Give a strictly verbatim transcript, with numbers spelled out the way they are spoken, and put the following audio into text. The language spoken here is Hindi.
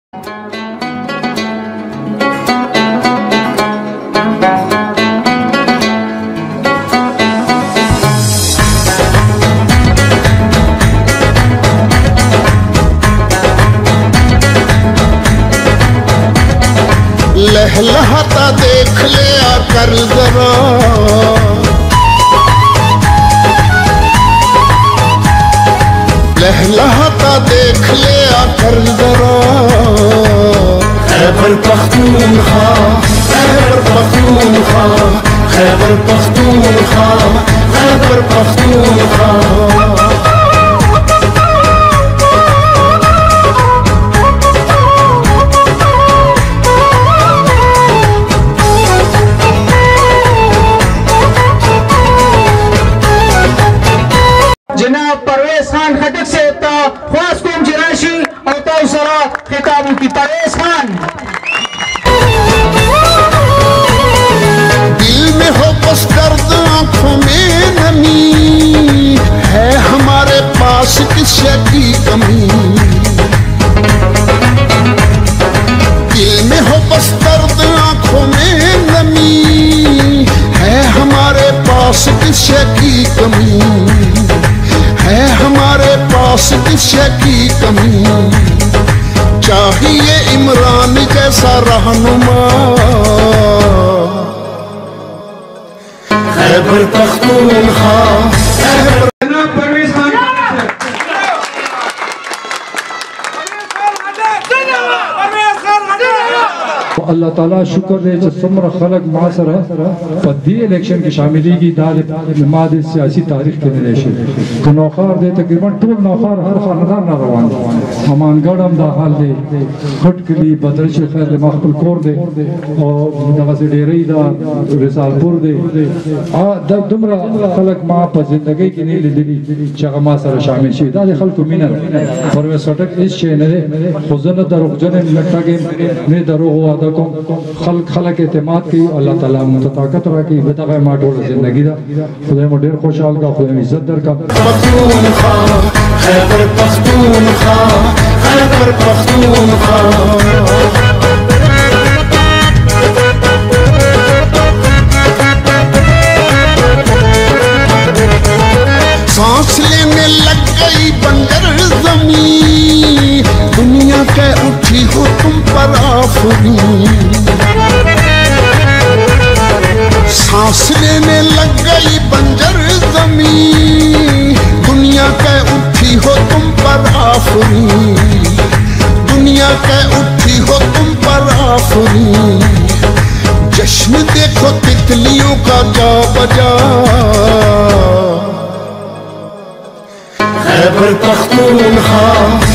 लहलहाता देख ले आकर जरा, लहलहाता देख ले आकर जरा। खैबर पख्तूनख्वा, खैबर पख्तूनख्वा, खैबर पख्तूनख्वा, खैबर पख्तूनख्वा। जनाब परवेज खान खटक से ख्वास कुम जिराशी और तौसरा खिताबों की परवेज खान। दिल में हो बस दर्द आंखों में नमी, है हमारे पास किस की कमी। दिल में हो बस दर्द आंखों में नमी, है हमारे पास किस की कमी, है हमारे पास किस की कमी। चाहिए इमरान जैसा रहनुमा, खैबर पख्तूनख्वा, खैबर। परवेज खान अल्लाह ताला शुक्र दे जो समर खलक मासर पद्दी इलेक्शन की शामिली की दाल नमाज सियासी तारीख के निदेशे तो नौखार दे तकरीबन टूल नौखार हर खानदान ना रवान हमानगढ़ हम दा हाल दे खटकली बदरश खैर मखबूल कोर दे और दगा से डेरई दा रिसालपुर दे आ द दुमरा खलक मा प जिंदगी की नीली दिली चगा मासर शामिल शी दा खलक मिनर परवेज सटक इस शे ने खुजन दरुजन लट्टा के ने दरो वादा खल खलक एतमाद की अल्लाह ताला मुताकत रखी बेटा माटोल जिंदगी दा खुदा मोडेर खुशहाल का खुदा इज्जत दर का। पख्तूनख्वा, खैबर पख्तूनख्वा, खैबर पख्तूनख्वा। सांस लेने लग गई बंजर ज़मीं, दुनिया के उठी हो तुम पर आफरीन। सांस लेने लग गई बंजर ज़मीं, दुनिया के उठी हो तुम पर आफरीन, दुनिया के उठी हो तुम पर आफरीन। जश्न देखो तितलियों का जा बजा, खैबर पख्तूनख्वा।